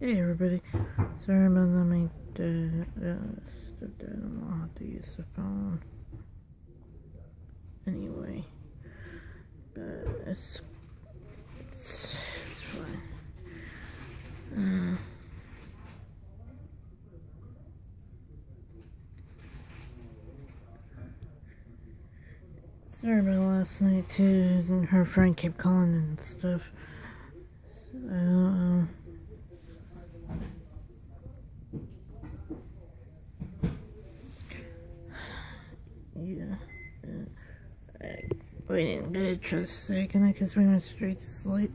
Hey everybody, sorry about that, my stepdad, I don't know how to use the phone. Anyway, but it's fine. Sorry about last night too, her friend kept calling and stuff. Yeah. We didn't get it just a second because we went straight to sleep.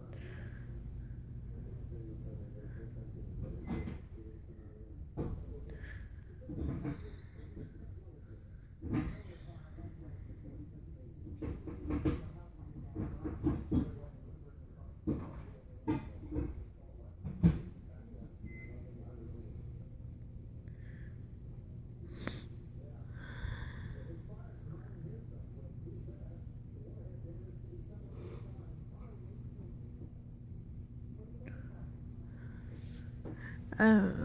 I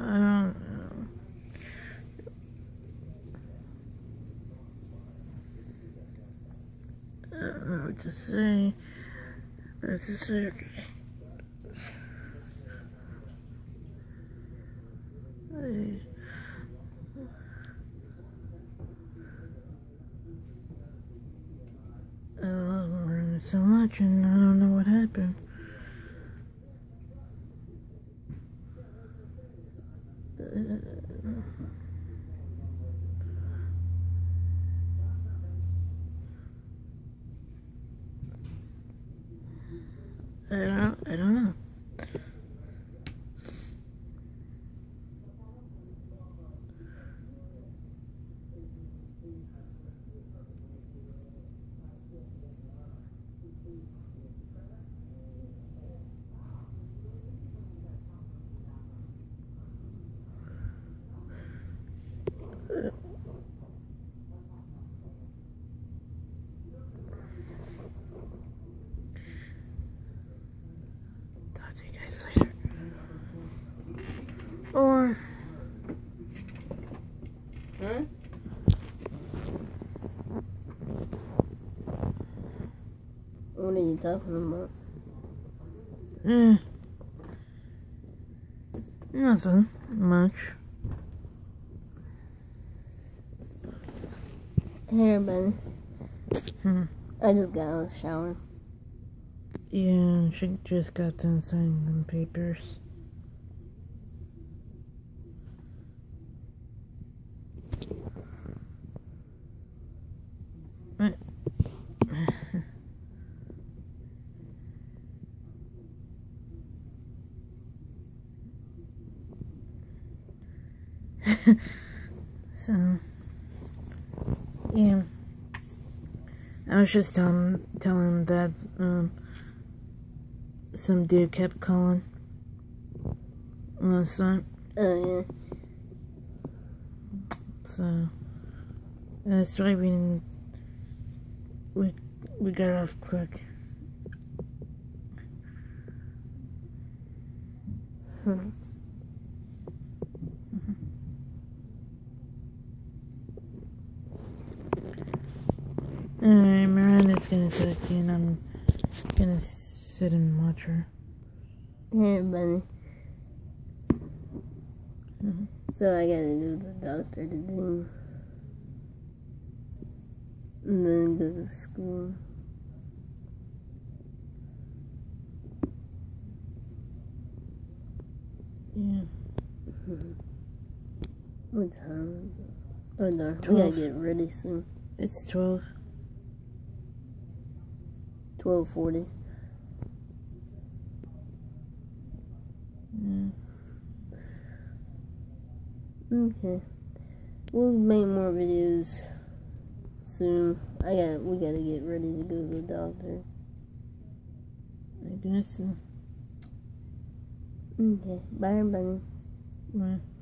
don't know what to say, but it's just like, I love her so much and I don't know what happened. I don't know. Talk to you guys later. Or what are you talking about? Nothing much. Hey everybody. I just got out of the shower. Yeah, she just got done signing them papers. What? So, yeah, I was just telling him that some dude kept calling last night. Oh yeah. So that's why we got off quick. Alright, Miranda's gonna talk to you and I'm gonna sit and watch her. Hey everybody. So I gotta do the doctor today. And then go to school. Yeah. What time is it? Oh no, we gotta get ready soon. It's 12. 12:40. Yeah. Okay. We'll make more videos soon. We gotta get ready to go to the doctor. I guess so. Okay. Bye everybody. Bye.